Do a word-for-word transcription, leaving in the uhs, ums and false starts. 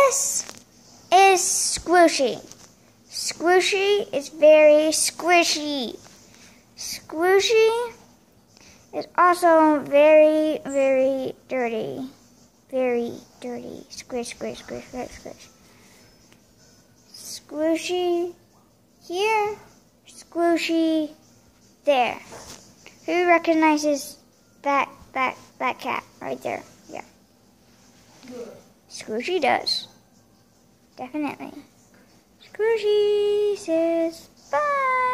This is Squooshi. Squooshi is very squishy. Squooshi is also very, very dirty. Very dirty. Squish, squish, squish, squish, squish. Squooshi here. Squooshi there. Who recognizes that that that cat right there? Yeah. Good. Squooshi does. Definitely. Squooshi says bye.